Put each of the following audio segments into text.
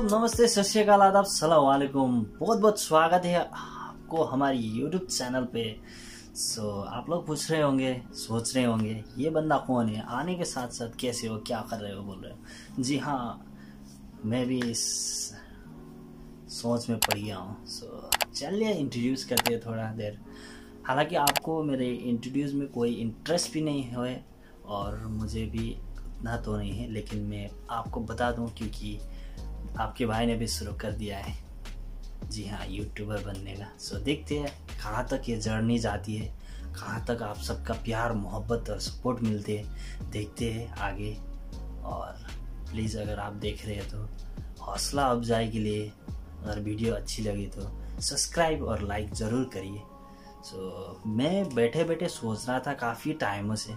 सब नमस्ते, सत श्री अकाल, आदाब, सलाम वालेकुम। बहुत बहुत स्वागत है आपको हमारी यूट्यूब चैनल पे। आप लोग पूछ रहे होंगे, सोच रहे होंगे ये बंदा कौन है, आने के साथ साथ कैसे हो, क्या कर रहे हो, बोल रहे हो। जी हाँ, मैं भी इस सोच में पड़ गया हूँ। चलिए इंट्रोड्यूस करते हैं थोड़ा देर। हालांकि आपको मेरे इंट्रोड्यूस में कोई इंटरेस्ट भी नहीं है और मुझे भी इतना तो नहीं है, लेकिन मैं आपको बता दूं क्योंकि आपके भाई ने भी शुरू कर दिया है, जी हाँ, यूट्यूबर बनने का। देखते हैं कहाँ तक ये जर्नी जाती है, कहाँ तक आप सबका प्यार, मोहब्बत और सपोर्ट मिलते हैं, देखते हैं आगे। और प्लीज़ अगर आप देख रहे हैं तो हौसला अफजाई के लिए अगर वीडियो अच्छी लगी तो सब्सक्राइब और लाइक ज़रूर करिए। मैं बैठे बैठे सोच रहा था काफ़ी टाइमों से,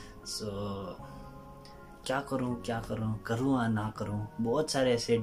क्या करूं करूं या ना करूं। बहुत सारे ऐसे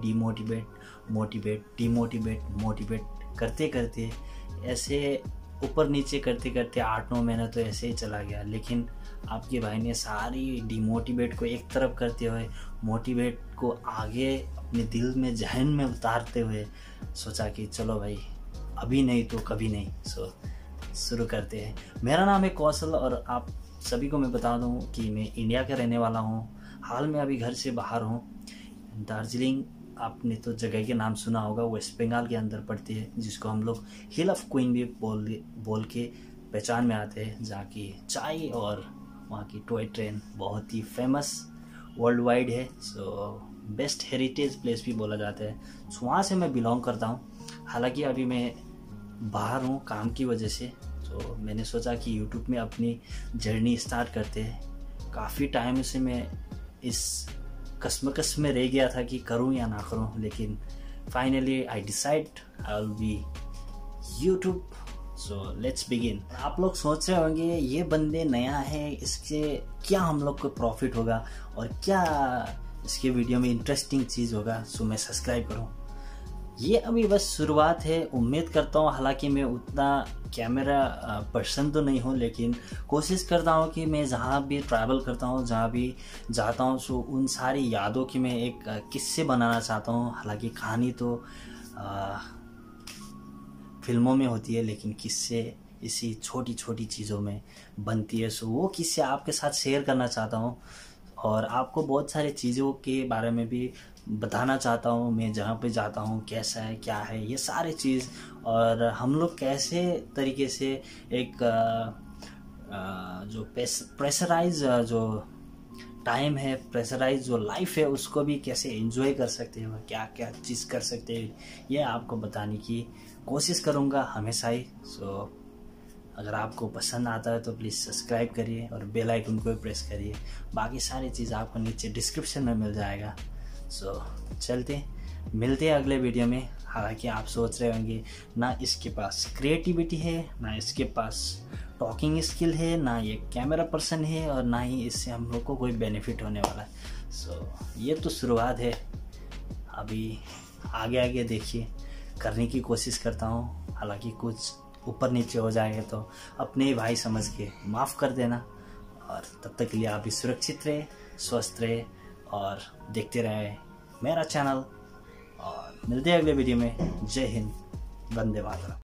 मोटिवेट करते करते ऐसे ऊपर नीचे करते करते 8-9 महीना तो ऐसे ही चला गया। लेकिन आपके भाई ने सारी डिमोटिवेट को एक तरफ करते हुए मोटिवेट को आगे अपने दिल में, जहन में उतारते हुए सोचा कि चलो भाई, अभी नहीं तो कभी नहीं। शुरू करते हैं। मेरा नाम है कौशल और आप सभी को मैं बता दूं कि मैं इंडिया का रहने वाला हूं। हाल में अभी घर से बाहर हूं। दार्जिलिंग, आपने तो जगह के नाम सुना होगा, वेस्ट बंगाल के अंदर पड़ती है, जिसको हम लोग हिल ऑफ क्वीन भी बोल के पहचान में आते हैं, जहाँ की चाय और वहाँ की टॉय ट्रेन बहुत ही फेमस वर्ल्ड वाइड है। बेस्ट हेरिटेज प्लेस भी बोला जाता है। वहाँ से मैं बिलोंग करता हूँ। हालांकि अभी मैं बाहर हूँ काम की वजह से, तो मैंने सोचा कि यूट्यूब में अपनी जर्नी स्टार्ट करते हैं। काफ़ी टाइम से मैं इस कश्मकश में रह गया था कि करूं या ना करूं, लेकिन finally I decide I will be YouTube. Let's begin. आप लोग सोच रहे होंगे ये बंदे नया है, इसके क्या हम लोग को प्रॉफिट होगा और क्या इसके वीडियो में इंटरेस्टिंग चीज़ होगा, मैं सब्सक्राइब करूं। ये अभी बस शुरुआत है। उम्मीद करता हूँ, हालांकि मैं उतना कैमरा पर्सन तो नहीं हूँ, लेकिन कोशिश करता हूँ कि मैं जहाँ भी ट्रैवल करता हूँ, जहाँ भी जाता हूँ, उन सारी यादों की मैं एक किस्से बनाना चाहता हूँ। हालांकि कहानी तो फिल्मों में होती है, लेकिन किस्से इसी छोटी छोटी चीज़ों में बनती है। वो किस्से आपके साथ शेयर करना चाहता हूँ और आपको बहुत सारी चीज़ों के बारे में भी बताना चाहता हूँ। मैं जहाँ पे जाता हूँ कैसा है, क्या है, ये सारे चीज़, और हम लोग कैसे तरीके से एक जो प्रेशराइज जो टाइम है, प्रेशराइज जो लाइफ है, उसको भी कैसे एंजॉय कर सकते हैं, क्या क्या चीज़ कर सकते हैं, ये आपको बताने की कोशिश करूँगा हमेशा ही। अगर आपको पसंद आता है तो प्लीज़ सब्सक्राइब करिए और बेल आइकन को भी प्रेस करिए। बाकी सारी चीज़ आपको नीचे डिस्क्रिप्शन में मिल जाएगा। चलते मिलते हैं अगले वीडियो में। हालांकि आप सोच रहे होंगे ना इसके पास क्रिएटिविटी है, ना इसके पास टॉकिंग स्किल है, ना ये कैमरा पर्सन है, और ना ही इससे हम लोग को कोई बेनिफिट होने वाला है। ये तो शुरुआत है, अभी आगे आगे देखिए, करने की कोशिश करता हूँ। हालांकि कुछ ऊपर नीचे हो जाएगा तो अपने ही भाई समझ के माफ़ कर देना। और तब तक के लिए आप भी सुरक्षित रहे, स्वस्थ रहे और देखते रहे मेरा चैनल। और मिलते हैं अगले वीडियो में। जय हिंद, वंदे मातरम।